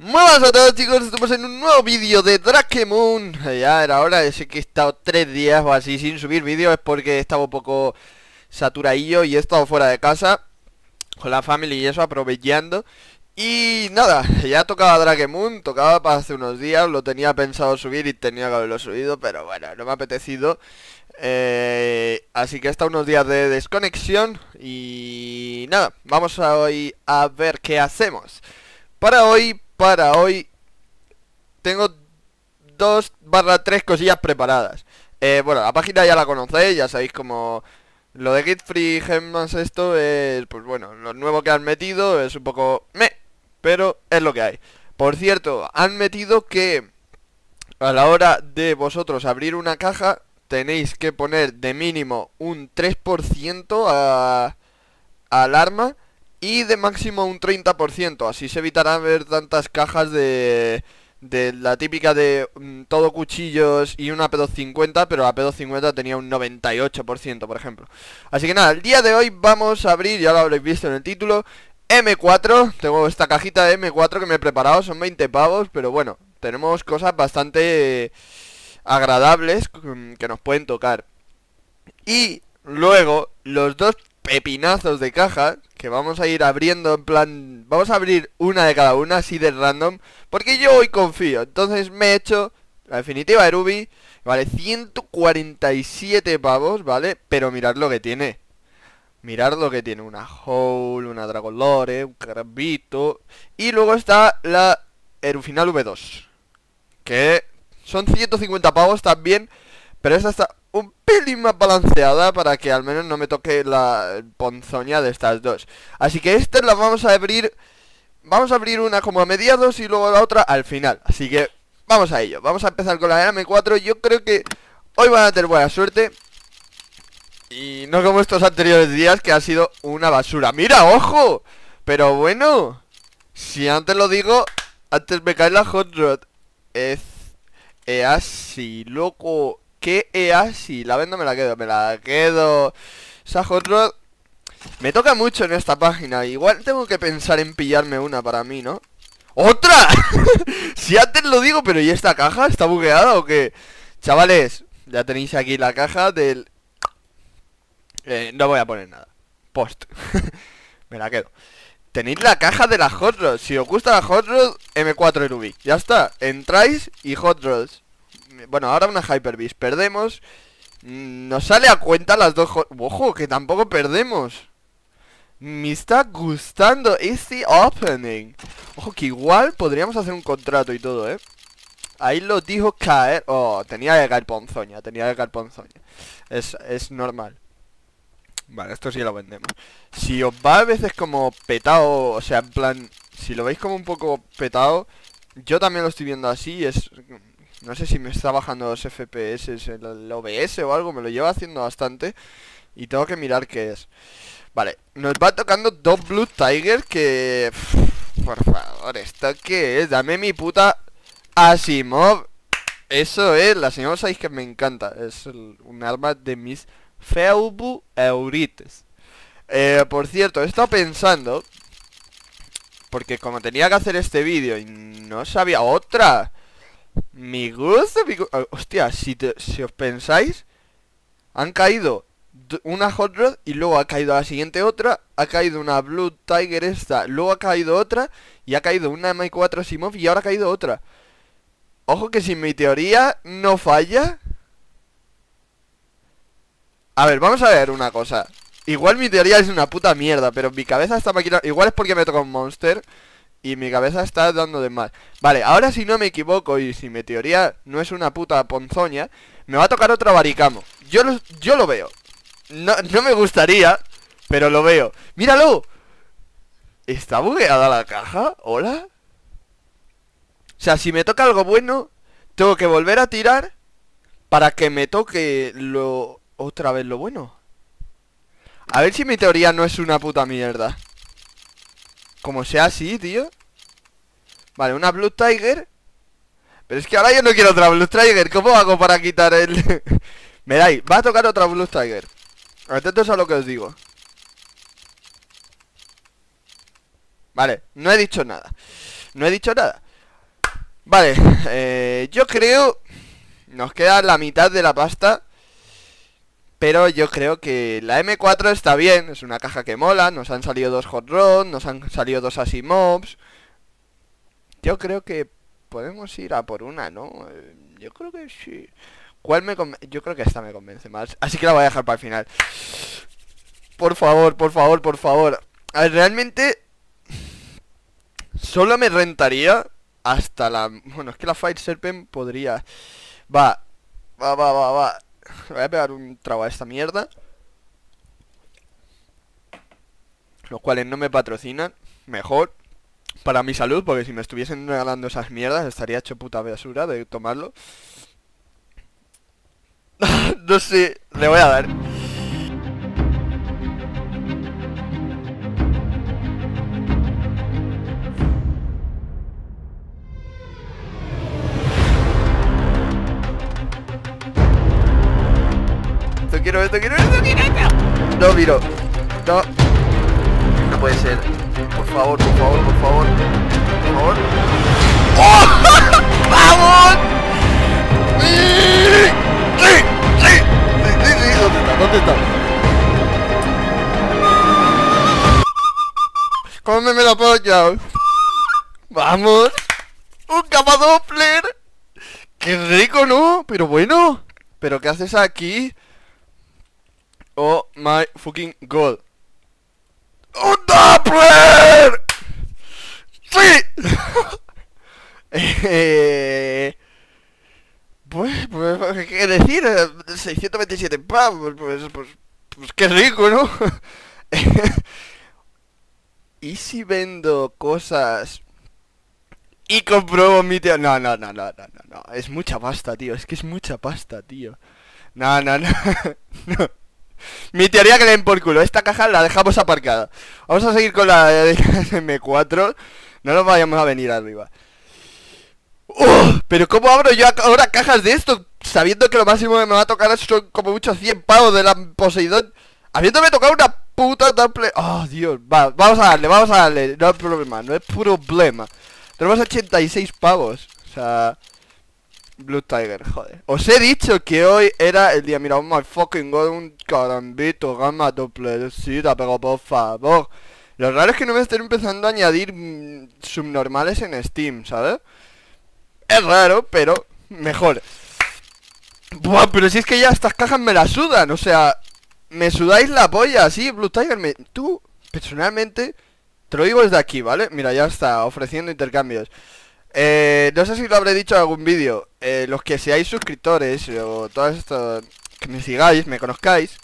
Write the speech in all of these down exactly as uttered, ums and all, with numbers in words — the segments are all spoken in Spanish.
Buenas a todos, chicos, estamos en un nuevo vídeo de Drakemoon. Ya era hora, sé que he estado tres días o así sin subir vídeos. Es porque he estado un poco saturadillo y he estado fuera de casa con la family y eso, aprovechando. Y nada, ya tocaba Drakemoon, tocaba para hace unos días. Lo tenía pensado subir y tenía que haberlo subido, pero bueno, no me ha apetecido. Eh, así que he estado unos días de desconexión. Y nada, vamos a hoy a ver qué hacemos. Para hoy, para hoy tengo dos barra tres cosillas preparadas. eh, Bueno, la página ya la conocéis, ya sabéis como lo de Get Free Gems. Esto es, pues bueno, lo nuevo que han metido es un poco meh, pero es lo que hay. Por cierto, han metido que a la hora de vosotros abrir una caja tenéis que poner de mínimo un tres por ciento a, al arma y de máximo un treinta por ciento. Así se evitará ver tantas cajas de... De la típica de mm, todo cuchillos y una P doscientos cincuenta, pero la P doscientos cincuenta tenía un noventa y ocho por ciento, por ejemplo. Así que nada, el día de hoy vamos a abrir, ya lo habréis visto en el título, M cuatro. Tengo esta cajita de M cuatro que me he preparado, son veinte pavos, pero bueno, tenemos cosas bastante agradables que nos pueden tocar. Y luego, los dos pepinazos de caja que vamos a ir abriendo en plan... Vamos a abrir una de cada una, así de random, porque yo hoy confío. Entonces me he hecho la definitiva de Ruby. Vale, ciento cuarenta y siete pavos, ¿vale? Pero mirad lo que tiene. Mirad lo que tiene. Una Howl, una Dragon Lore, un Crabito. Y luego está la Erufinal V dos, que son ciento cincuenta pavos también. Pero esta está un pelín más balanceada para que al menos no me toque la ponzoña de estas dos. Así que estas las vamos a abrir. Vamos a abrir una como a mediados y luego la otra al final. Así que vamos a ello. Vamos a empezar con la M cuatro. Yo creo que hoy van a tener buena suerte. Y no como estos anteriores días que ha sido una basura. ¡Mira, ojo! Pero bueno, si antes lo digo, antes me cae la Hot Rod. Es, es así, loco. ¿Qué es así? La vendo, me la quedo, me la quedo. Esa Hot Rod me toca mucho en esta página. Igual tengo que pensar en pillarme una para mí, ¿no? ¡Otra! Si antes lo digo, pero ¿y esta caja? ¿Está bugueada o qué? Chavales, ya tenéis aquí la caja del... Eh, no voy a poner nada. Post. Me la quedo. Tenéis la caja de la Hot Rod. Si os gusta la Hot Rod, M cuatro Ruby. Ya está, entráis y Hot Rods. Bueno, ahora una Hyper Beast. Perdemos. Nos sale a cuenta las dos. Ojo, que tampoco perdemos. Me está gustando este opening. Ojo, que igual podríamos hacer un contrato y todo, ¿eh? Ahí lo dijo caer. Oh, tenía que caer ponzoña. Tenía que caer ponzoña. Es, es normal. Vale, esto sí lo vendemos. Si os va a veces como petado, o sea, en plan, si lo veis como un poco petado, yo también lo estoy viendo así. Es... No sé si me está bajando los F P S, el O B S o algo, me lo lleva haciendo bastante. Y tengo que mirar qué es. Vale, nos va tocando dos Blue Tiger que... Pff, por favor, ¿esto qué es? Dame mi puta Asimov. Eso es, la señora sabéis que me encanta. Es el, un arma de mis Feubu Eurites. eh, Por cierto, he estado pensando, porque como tenía que hacer este vídeo y no sabía... ¡Otra! Me gusta, me gusta. Hostia, si, te, si os pensáis, han caído una Hot Rod y luego ha caído la siguiente otra. Ha caído una Blue Tiger esta, luego ha caído otra. Y ha caído una M cuatro Asimov y ahora ha caído otra. Ojo que si mi teoría no falla. A ver, vamos a ver una cosa. Igual mi teoría es una puta mierda, pero mi cabeza está maquinando. Igual es porque me toca un monster y mi cabeza está dando de mal. Vale, ahora si no me equivoco y si mi teoría no es una puta ponzoña, me va a tocar otra Baricamo. Yo lo, yo lo veo. No, no me gustaría, pero lo veo. ¡Míralo! ¿Está bugueada la caja? ¿Hola? O sea, si me toca algo bueno, tengo que volver a tirar para que me toque lo... otra vez lo bueno. A ver si mi teoría no es una puta mierda. Como sea así, tío. Vale, una Blue Tiger. Pero es que ahora yo no quiero otra Blue Tiger. ¿Cómo hago para quitar el...? Miráis, va a tocar otra Blue Tiger. Atentos a lo que os digo. Vale, no he dicho nada. No he dicho nada. Vale, eh, yo creo... Nos queda la mitad de la pasta. Pero yo creo que la eme cuatro está bien. Es una caja que mola. Nos han salido dos Hot Rod, nos han salido dos Asimobs. Yo creo que podemos ir a por una, ¿no? Eh, Yo creo que sí. ¿Cuál me convence? Yo creo que esta me convence más. Así que la voy a dejar para el final. Por favor, por favor, por favor. A ver, realmente solo me rentaría hasta la... Bueno, es que la Fire Serpent podría... Va, va, va, va, va. Le voy a pegar un trago a esta mierda. Los cuales no me patrocinan. Mejor para mi salud, porque si me estuviesen regalando esas mierdas estaría hecho puta basura de tomarlo. No sé, le voy a dar. Esto quiero, esto quiero, esto quiero, esto. No miro. No. No puede ser. Por favor, por favor, por favor. Por favor. ¡Oh! ¡Vamos! ¡Sí! ¡Sí! ¡Sí! ¡Sí! ¡Sí! ¡Sí! ¿Dónde está? ¿Dónde está? ¡Cómeme la polla! ¡Vamos! ¡Un Gamadoppler! ¡Qué rico, ¿no? Pero bueno. ¿Pero qué haces aquí? Oh my fucking god. ¡Un Doppler! ¡Sí! eh... Pues, pues, ¿qué decir? seiscientos veintisiete pavos, pues, pues, pues qué rico, ¿no? ¿Y si vendo cosas y compruebo mi tío? No, no, no, no, no, no, no, es mucha pasta, tío, es que es mucha pasta, tío. No, no, no, no. Mi teoría que le den por culo. Esta caja la dejamos aparcada. Vamos a seguir con la eme cuatro. No nos vayamos a venir arriba. ¡Oh! Pero ¿cómo abro yo ahora cajas de esto? Sabiendo que lo máximo que me va a tocar son como muchos cien pavos de la Poseidón. Habiéndome tocado una puta Doppler. Oh, Dios. Va, vamos a darle, vamos a darle. No hay problema, no hay problema. Tenemos ochenta y seis pavos. O sea... Blue Tiger, joder. Os he dicho que hoy era el día. Mira, oh my fucking god, un carambito, gama Dopplercita, pero por favor. Lo raro es que no me estén empezando a añadir mmm, subnormales en Steam, ¿sabes? Es raro, pero mejor. Buah, pero si es que ya estas cajas me las sudan, o sea, me sudáis la polla, sí, Blue Tiger, me... Tú, personalmente, te lo digo desde aquí, ¿vale? Mira, ya está, ofreciendo intercambios. Eh, no sé si lo habré dicho en algún vídeo. eh, Los que seáis suscriptores o todos estos, que me sigáis, me conozcáis,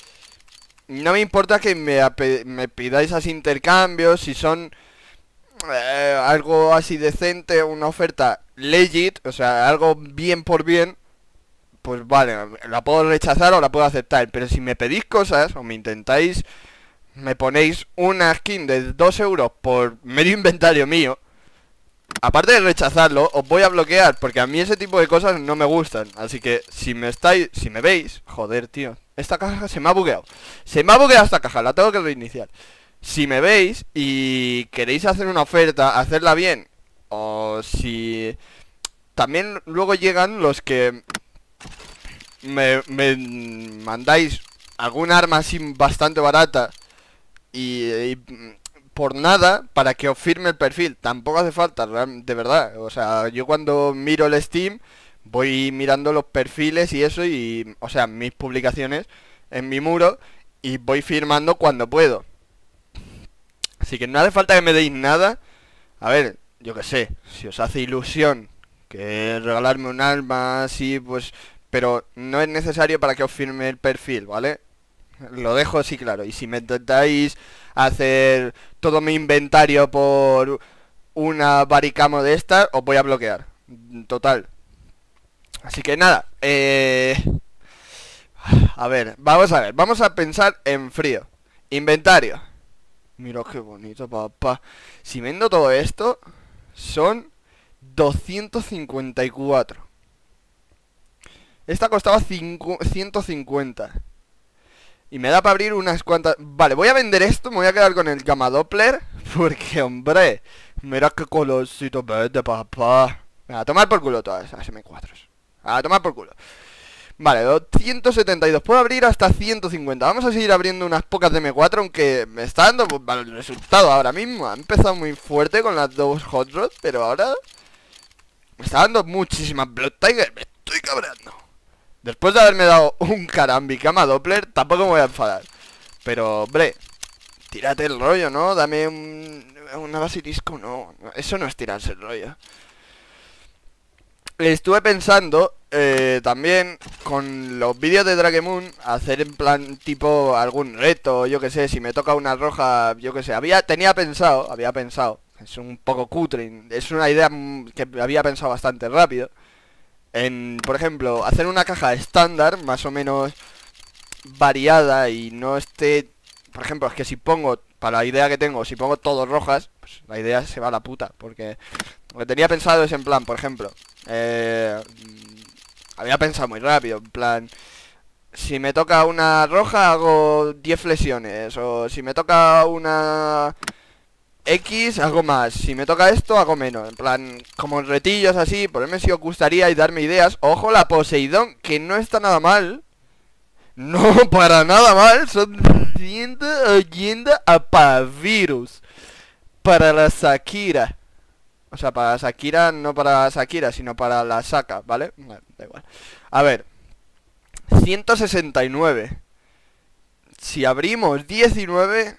no me importa que me, me pidáis así intercambios. Si son eh, algo así decente, una oferta legit, o sea, algo bien por bien, pues vale, la puedo rechazar o la puedo aceptar. Pero si me pedís cosas o me intentáis, me ponéis una skin de dos euros por medio inventario mío, aparte de rechazarlo, os voy a bloquear, porque a mí ese tipo de cosas no me gustan. Así que si me estáis, si me veis, joder, tío, esta caja se me ha bugueado. Se me ha bugueado esta caja, la tengo que reiniciar. Si me veis y queréis hacer una oferta, hacerla bien. O si... También luego llegan los que me, me mandáis algún arma así bastante barata y... y por nada, para que os firme el perfil. Tampoco hace falta, de verdad. O sea, yo cuando miro el Steam, voy mirando los perfiles y eso, y, o sea, mis publicaciones en mi muro, y voy firmando cuando puedo. Así que no hace falta que me deis nada. A ver, yo qué sé, si os hace ilusión que regalarme un arma así, pues... Pero no es necesario para que os firme el perfil, ¿vale? Lo dejo así claro. Y si me intentáis hacer todo mi inventario por una baricamo de estas, os voy a bloquear. Total. Así que nada, eh... a ver, vamos a ver. Vamos a pensar en frío. Inventario. Mira qué bonito, papá. Si vendo todo esto, son doscientos cincuenta y cuatro. Esta costaba ciento cincuenta. Y me da para abrir unas cuantas... Vale, voy a vender esto, me voy a quedar con el Gamadoppler. Porque, hombre, mira qué colorcito verde, papá. A tomar por culo todas las eme cuatro. A tomar por culo. Vale, doscientos setenta y dos. Puedo abrir hasta ciento cincuenta. Vamos a seguir abriendo unas pocas de eme cuatro, aunque me está dando pues, el resultado ahora mismo. Ha empezado muy fuerte con las dos Hot Rod, pero ahora me está dando muchísimas Blood Tiger. Me estoy cabreando. Después de haberme dado un Karambikama Doppler, tampoco me voy a enfadar. Pero, hombre, tírate el rollo, ¿no? Dame un, una basilisco, no. Eso no es tirarse el rollo. Estuve pensando eh, también con los vídeos de Drakemoon hacer en plan tipo algún reto, yo que sé, si me toca una roja, yo que sé, había, tenía pensado, había pensado, es un poco cutre, es una idea que había pensado bastante rápido, en, por ejemplo, hacer una caja estándar, más o menos variada y no esté, por ejemplo, es que si pongo, para la idea que tengo, si pongo todos rojas, pues la idea se va a la puta, porque lo que tenía pensado es en plan, por ejemplo, Eh, había pensado muy rápido, en plan, si me toca una roja hago diez flexiones, o si me toca una X hago más, si me toca esto hago menos, en plan, como retillos así, ponerme si os gustaría y darme ideas. Ojo la Poseidón, que no está nada mal, no para nada mal, son ciento ochenta apavirus para la Shakira. O sea, para Shakira, no para Shakira, sino para la Saka, ¿vale? Bueno, da igual. A ver, ciento sesenta y nueve. Si abrimos diecinueve...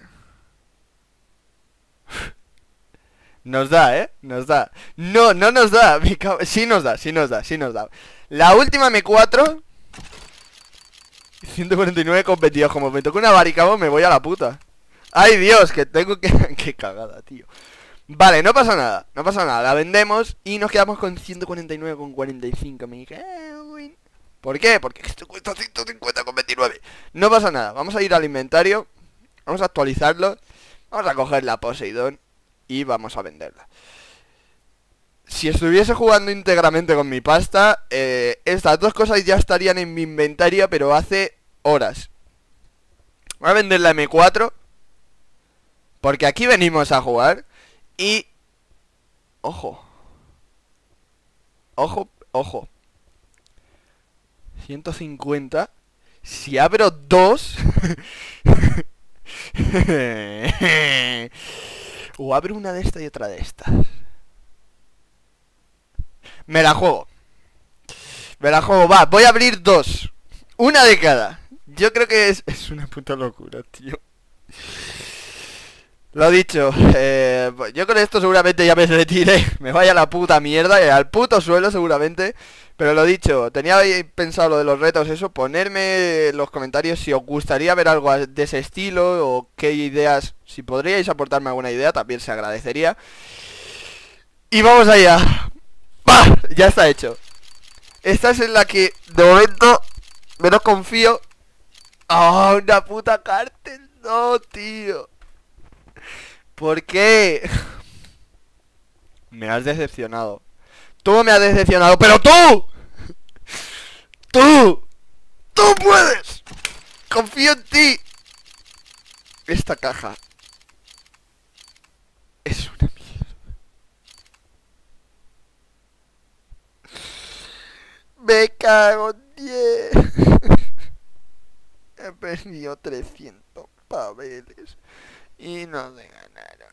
Nos da, ¿eh? Nos da. No, no nos da. Sí nos da, sí nos da, sí nos da. La última eme cuatro... ciento cuarenta y nueve con veintidós. Como me toque una barricabo me voy a la puta. ¡Ay, Dios! Que tengo que... ¡Qué cagada, tío! Vale, no pasa nada, no pasa nada, la vendemos y nos quedamos con ciento cuarenta y nueve con cuarenta y cinco, me cago en... ¿Por qué? Porque esto cuesta ciento cincuenta con veintinueve. No pasa nada, vamos a ir al inventario, vamos a actualizarlo, vamos a coger la Poseidón y vamos a venderla. Si estuviese jugando íntegramente con mi pasta, eh, estas dos cosas ya estarían en mi inventario, pero hace horas. Voy a vender la eme cuatro, porque aquí venimos a jugar. Y... Ojo. Ojo, ojo. ciento cincuenta. Si abro dos... o abro una de estas y otra de estas. Me la juego. Me la juego, va, voy a abrir dos. Una de cada. Yo creo que es... Es una puta locura, tío. Lo dicho, eh, yo con esto seguramente ya me retire, me vaya a la puta mierda, y al puto suelo seguramente. Pero lo dicho, tenía pensado lo de los retos, eso, ponerme en los comentarios si os gustaría ver algo de ese estilo, o qué ideas, si podríais aportarme alguna idea, también se agradecería. Y vamos allá. ¡Bah! Ya está hecho. Esta es en la que, de momento, menos confío. ¡Ah, oh, una puta cárcel! No, tío. ¿Por qué? Me has decepcionado. Tú me has decepcionado, pero tú. Tú. Tú puedes. Confío en ti. Esta caja es una mierda. Me cago en diez. He perdido trescientos paveles y no se ganaron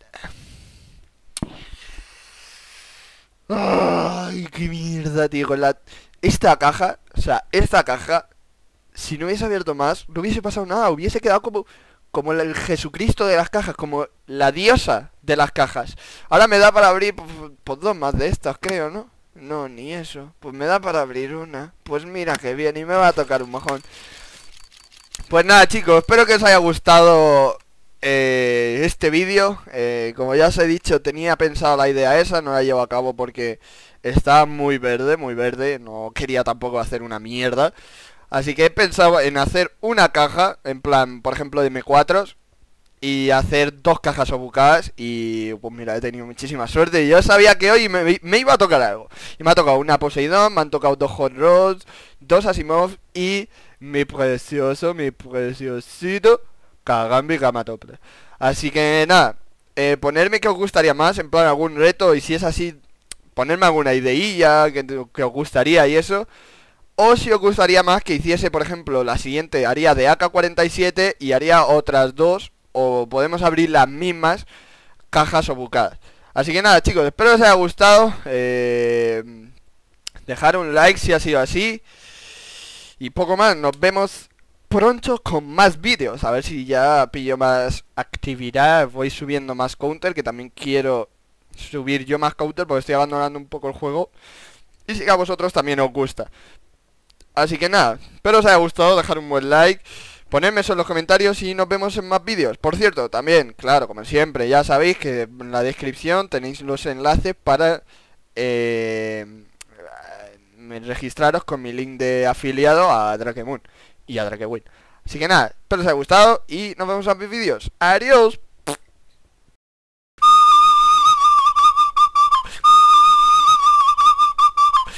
nada. Ay, qué mierda, tío. Con la... Esta caja, o sea, esta caja, si no hubiese abierto más, no hubiese pasado nada. Hubiese quedado como como el Jesucristo de las cajas, como la diosa de las cajas. Ahora me da para abrir pues, pues dos más de estas, creo, ¿no? No, ni eso. Pues me da para abrir una. Pues mira que bien, y me va a tocar un mojón. Pues nada, chicos, espero que os haya gustado eh, este vídeo. eh, Como ya os he dicho, tenía pensado la idea esa, no la llevo a cabo porque está muy verde, muy verde. No quería tampoco hacer una mierda. Así que he pensado en hacer una caja, en plan, por ejemplo, de eme cuatro, y hacer dos cajas obucadas. Y pues mira, he tenido muchísima suerte. Y yo sabía que hoy me, me iba a tocar algo. Y me ha tocado una Poseidón, me han tocado dos Hot Rods, dos Asimov y mi precioso, mi preciosito Karambikama Doppler. Así que nada, eh, ponerme que os gustaría más, en plan algún reto. Y si es así, ponerme alguna ideilla que, que os gustaría y eso. O si os gustaría más que hiciese, por ejemplo, la siguiente, haría de A K cuarenta y siete y haría otras dos. O podemos abrir las mismas cajas o bucadas. Así que nada, chicos, espero que os haya gustado. Eh, dejar un like si ha sido así. Y poco más, nos vemos pronto con más vídeos. A ver si ya pillo más actividad. Voy subiendo más counter, que también quiero subir yo más counter porque estoy abandonando un poco el juego. Y si a vosotros también os gusta. Así que nada, espero os haya gustado, dejar un buen like, ponedme eso en los comentarios y nos vemos en más vídeos. Por cierto, también, claro, como siempre, ya sabéis que en la descripción tenéis los enlaces para eh, registraros con mi link de afiliado a Drakemoon y a Drakewin. Así que nada, espero os haya gustado y nos vemos en más vídeos. ¡Adiós!